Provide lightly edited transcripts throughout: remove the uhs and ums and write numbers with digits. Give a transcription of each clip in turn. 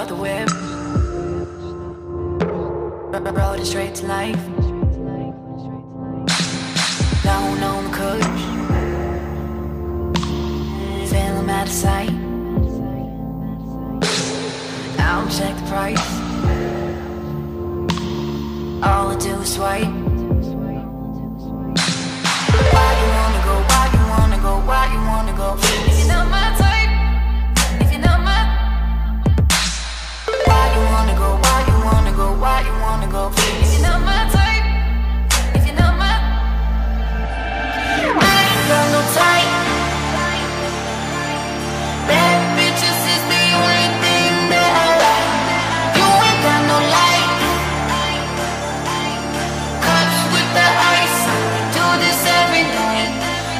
the whip, rode it straight to life. Down on the coach, feeling out of sight. I don't check the price, all I do is swipe. Why you wanna go, why you wanna go, why you wanna go? If you're not my type, if you're not my. Why you wanna go, why you wanna go, why you wanna go? If you're not my type, if you're not my. I ain't got no type. Bad bitches is the only thing that I like. You ain't got no light. Cups with the ice, do this every night.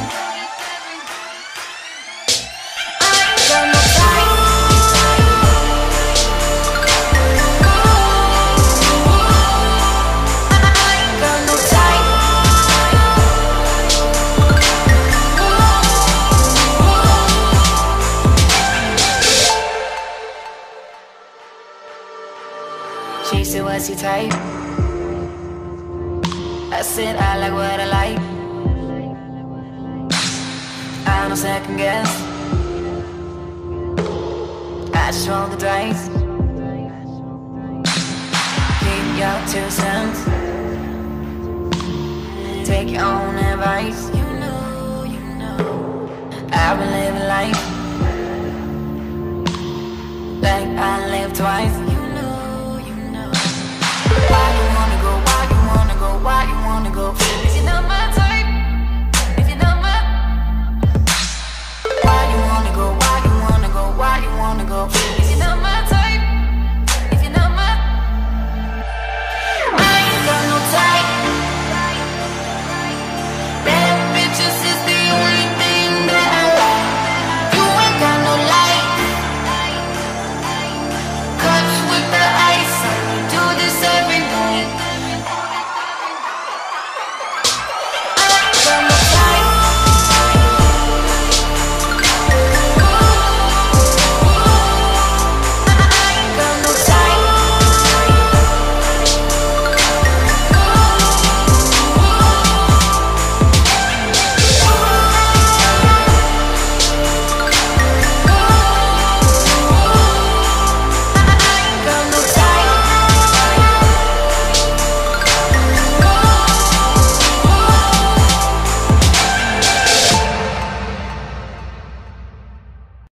I ain't got no type. I ain't got no type. She said, what's your type? I said, I like what I like. I don't second guess, I just roll the dice. Keep your 2 cents, take your own advice. You know I've been living life like I lived twice.